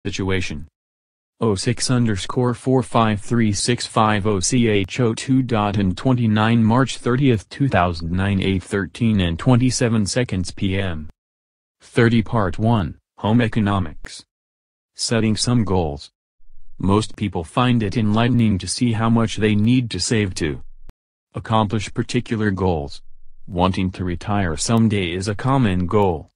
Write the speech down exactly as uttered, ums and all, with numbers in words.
Situation. oh six underscore four five three six five oh C H oh two dot and twenty-nine March thirtieth two thousand nine eight thirteen and twenty-seven seconds P M thirty Part one, Home Economics. Setting some goals. Most people find it enlightening to see how much they need to save to accomplish particular goals. Wanting to retire someday is a common goal.